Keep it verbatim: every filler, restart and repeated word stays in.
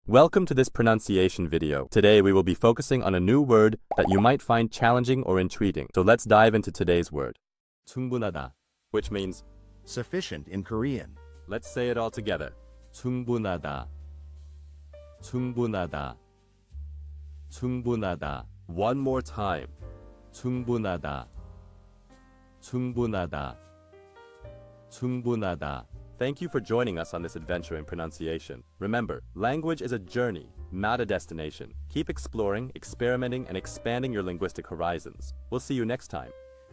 Welcome to this pronunciation video. Today we will be focusing on a new word that you might find challenging or intriguing. So let's dive into today's word. 충분하다, which means sufficient in Korean. Let's say it all together. 충분하다. 충분하다. 충분하다. One more time. 충분하다. 충분하다. 충분하다. Thank you for joining us on this adventure in pronunciation. Remember, language is a journey, not a destination. Keep exploring, experimenting, and expanding your linguistic horizons. We'll see you next time.